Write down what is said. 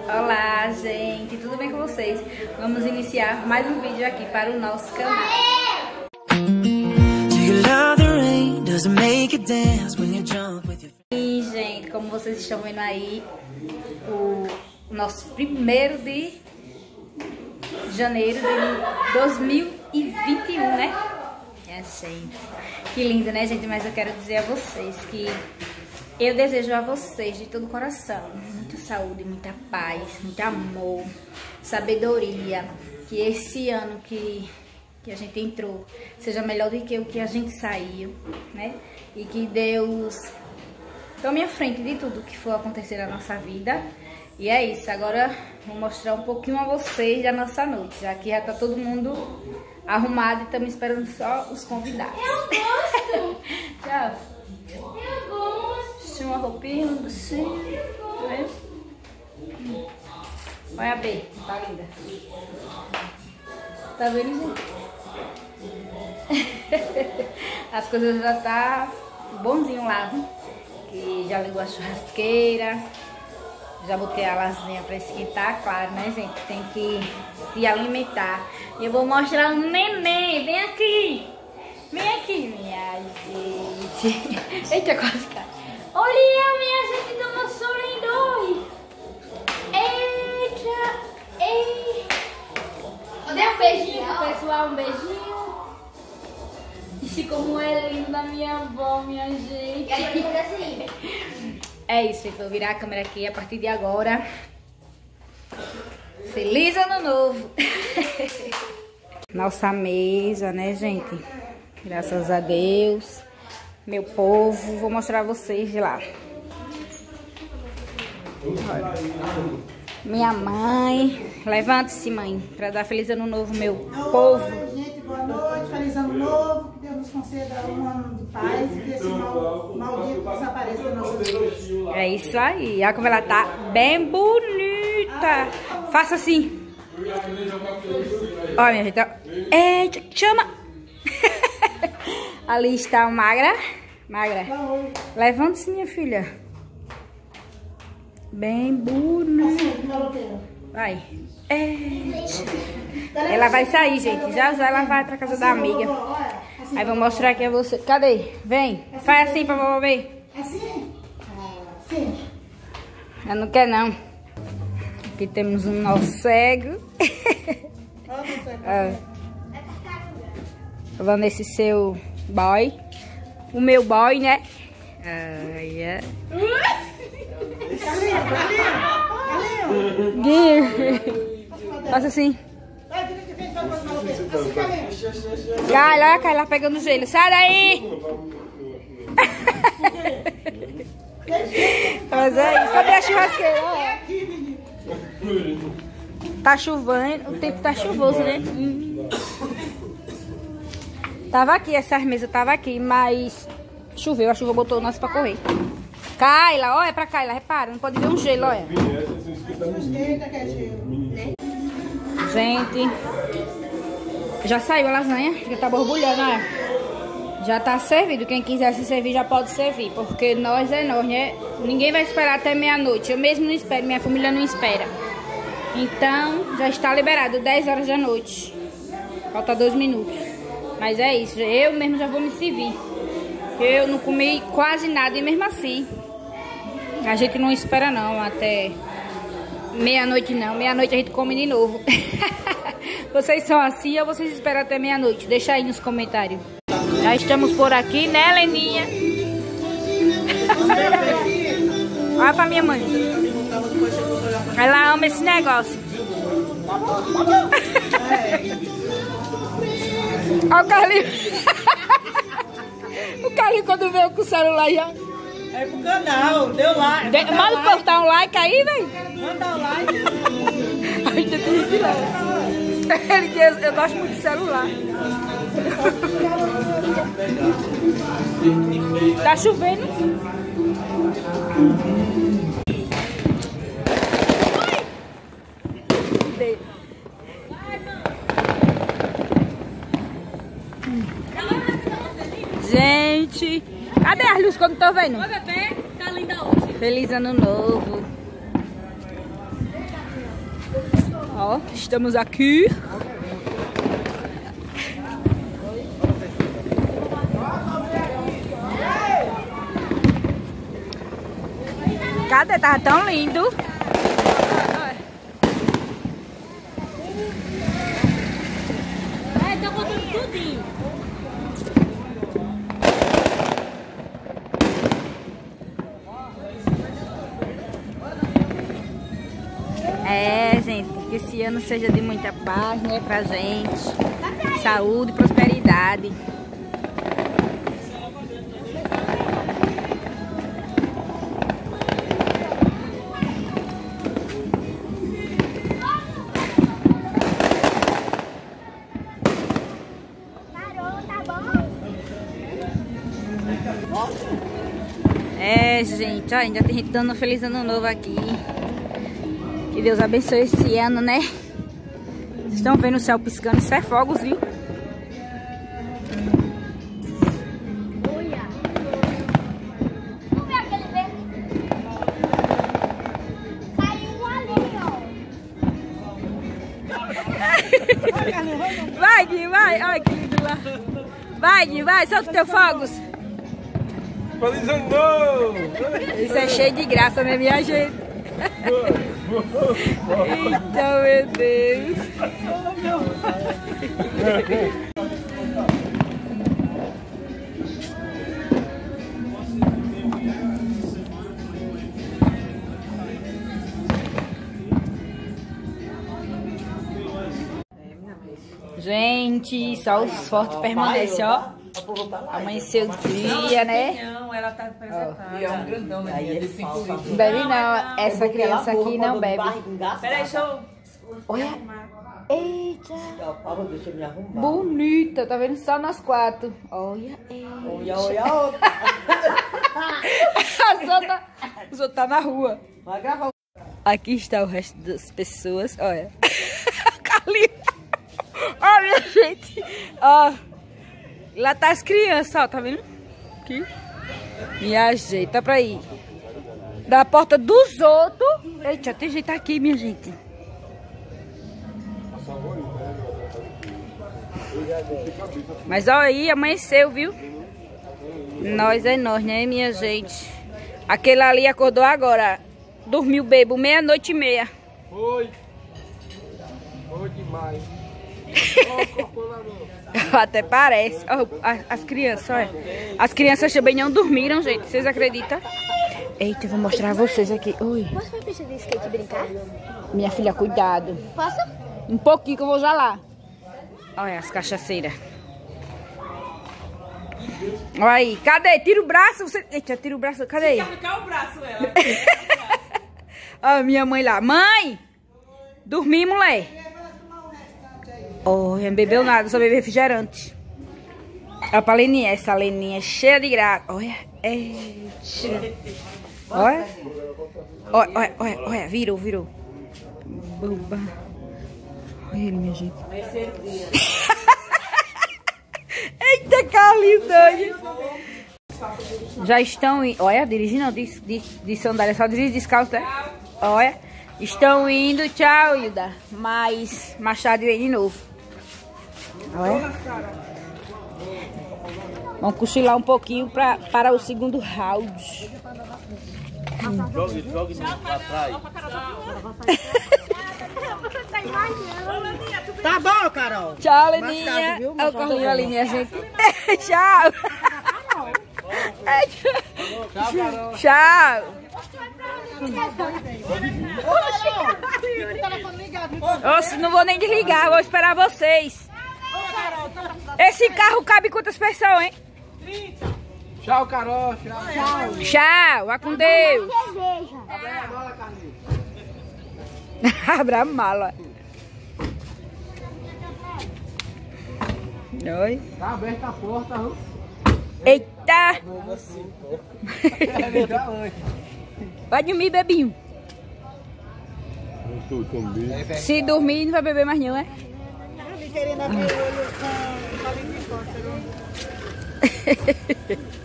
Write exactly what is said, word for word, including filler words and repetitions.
Olá, gente, tudo bem com vocês? Vamos iniciar mais um vídeo aqui para o nosso canal. E, gente, como vocês estão vendo aí, o nosso primeiro de janeiro de dois mil e vinte e um, né? É, gente, que lindo, né, gente? Mas eu quero dizer a vocês que eu desejo a vocês de todo o coração muita saúde, muita paz, muito amor, sabedoria. Que esse ano que, que a gente entrou seja melhor do que o que a gente saiu, né? E que Deus tome à frente de tudo que for acontecer na nossa vida. E é isso, agora vou mostrar um pouquinho a vocês da nossa noite, já que já tá todo mundo arrumado e estamos esperando só os convidados. Eu gosto! Tchau! Eu gosto! Tinha uma roupinha, um docinho, tá vendo? Olha a B, tá linda. Tá vendo, gente? As coisas já tá bonzinho lá, viu? Que já ligou a churrasqueira. Já botei a lasanha pra esquentar, claro, né, gente? Tem que se alimentar. E eu vou mostrar um neném. Vem aqui. Vem aqui, minha gente. Eita, quase cai. Olha, minha gente, estamos sorrindo. Eita. Ei. Dê um beijinho pro pessoal, um beijinho. Ixi, como é linda minha avó, minha gente. E aí, assim. É isso, gente. Vou virar a câmera aqui a partir de agora. Feliz Ano Novo! Nossa mesa, né, gente? Graças a Deus. Meu povo. Vou mostrar a vocês de lá. Olha. Minha mãe. Levante-se, mãe, para dar Feliz Ano Novo, meu Oi, povo. Gente, boa noite. Feliz Ano Novo. Que Deus nos conceda um ano de paz e que esse mal, maldito desapareça das nossas vidas. É isso aí. Olha como ela tá bem bonita. Faça assim. Olha, minha gente. Eita, chama. Ali está magra. Magra. Levante-se, minha filha. Bem bonita. Vai. Eita. Ela vai sair, gente. Já já ela vai pra casa da amiga. Aí vou mostrar aqui a você. Cadê? Vem. Faz assim pra vovó ver. Assim? Sim. Ela não quer, não. Aqui temos um nosso cego. Ah, falando esse seu boy. O meu boy, né? Ai, é. Faça assim. Kaila, olha a Kaila pegando gelo. Sai daí! Mas é isso. Cadê a churrasqueira? Tá chovendo. O tempo tá chuvoso, né? Hum. Tava aqui, essas mesas tava aqui, mas choveu. A chuva botou nós pra correr. Kaila, olha pra Kaila, repara. Não pode ver um gelo, olha. Gente, já saiu a lasanha, já tá borbulhando, olha. Já tá servido, quem quiser se servir já pode servir, porque nós é nós, né? Ninguém vai esperar até meia-noite, eu mesmo não espero, minha família não espera. Então, já está liberado, dez horas da noite. Falta dois minutos. Mas é isso, eu mesmo já vou me servir. Eu não comi quase nada e mesmo assim, a gente não espera não, até meia-noite não. Meia-noite a gente come de novo. Vocês são assim ou vocês esperam até meia-noite? Deixa aí nos comentários. Já estamos por aqui, né, Leninha? Olha pra minha mãe. Ela ama esse negócio. Olha o Carlinhos. O Carlinhos quando veio com o celular já... É pro canal, deu like. De... Manda like. Botar um like aí, velho. Manda um like. Ainda tem que lá. Ele diz, eu gosto muito de celular. Tá chovendo. Gente, cadê as luzes que eu não tô vendo? Oi, bebê, tá linda hoje. Feliz Ano Novo. Ó, estamos aqui. Cadê? Tava tão lindo. É, tá contando tudinho. É, gente, que esse ano seja de muita paz, né, pra gente. Saúde e prosperidade. É, gente, ó, ainda tem gente dando um feliz ano novo aqui. Que Deus abençoe esse ano, né? Vocês estão vendo o céu piscando, isso é fogos, viu? Olha. Vamos ver aquele verde? Caiu ali, ó. Vai, Gui, vai. Olha que lindo lá. Vai, Gui, vai, solta os teus fogos. Feliz ano novo! Isso é cheio de graça, né, minha gente? Então, meu Deus. Gente, só os fortes permanecem, ó. Amanheceu o dia, né? Não, ela tá apresentada. E é um grandão, né? Aí De ele cinco falta. litros. Não bebe não, essa criança aqui não bebe. Peraí, deixa eu... Olha. Eita. Ó, deixa eu me arrumar. Bonita, tá vendo só nós quatro. Olha, eita. Olha, olha, outra. Os outros os outros tá na rua. Vai gravar. Aqui está o resto das pessoas. Olha. Carlinhos. Olha, gente. Ó. Lá tá as crianças, ó. Tá vendo? Aqui. Minha gente, tá pra ir. Da porta dos outros. Eita, tem gente aqui, minha gente. Mas olha aí, amanheceu, viu? Nós é nós, né, minha gente? Aquele ali acordou agora. Dormiu bebo, meia-noite e meia. Foi. Foi demais. Até parece. Ó, as, as crianças, olha. As crianças também não dormiram, gente. Vocês acreditam? Eita, eu vou mostrar a vocês aqui. Oi. Posso pra pista de skate brincar? Minha filha, cuidado. Posso? Um pouquinho que eu vou usar lá. Olha as cachaceiras. Olha aí. Cadê? Tira o braço. Você... Eita, tira o braço. Cadê? Ficar o braço, ela. Olha a minha mãe lá. Mãe! Dormi, mulher. Oh, não bebeu nada, só bebeu refrigerante. Olha pra Leninha. Essa Leninha é cheia de graça. Olha. Eita. Olha. Olha, olha, olha, olha. Virou, virou. Boba. Olha ele, minha gente. Eita, Carlinhos doido. Já estão indo. Olha, dirigindo de, de, de sandália, só dirige descalço, né? Olha. Estão indo. Tchau, Hilda. Mas mais tarde vem de novo. Olha. Vamos cochilar um pouquinho pra, para o segundo round. Jogue, jogue pra trás. Tá bom, Carol. Tchau, Leninha. tarde, viu? Olha o Carlinho ali, minha gente. Tchau. Tchau, Carol. Tchau. Oxe, não vou nem desligar, vou esperar vocês. Esse carro cabe quantas pessoas, hein? Tchau, Carol. Tchau. Tchau, vá com Deus. Abre a bola, Carlinhos. Abra a mala. Oi. Tá aberta a porta, viu? Eita. É galante. Vai dormir, bebinho. Tu também. Se dormir, não vai beber mais não, é? Querendo abrir o olho com o palito de costa, viu?